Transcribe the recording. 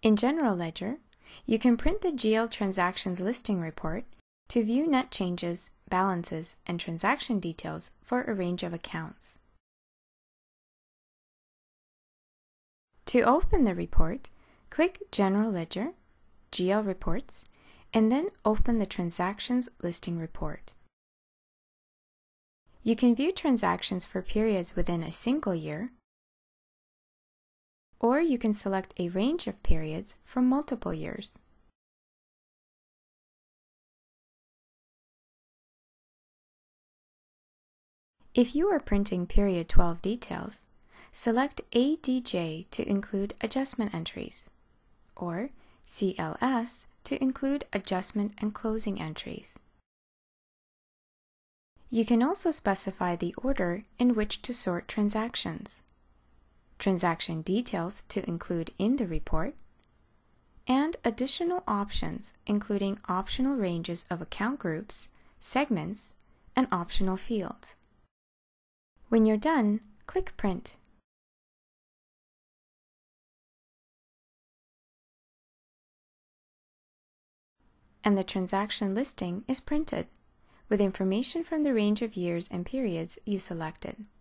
In General Ledger, you can print the GL Transactions Listing Report to view net changes, balances, and transaction details for a range of accounts. To open the report, click General Ledger, GL Reports, and then open the Transactions Listing Report. You can view transactions for periods within a single year, or you can select a range of periods for multiple years. If you are printing period 12 details, select ADJ to include adjustment entries, or CLS to include adjustment and closing entries. You can also specify the order in which to sort transactions, transaction details to include in the report, and additional options including optional ranges of account groups, segments, and optional fields. When you're done, click Print. And the transaction listing is printed, with information from the range of years and periods you selected.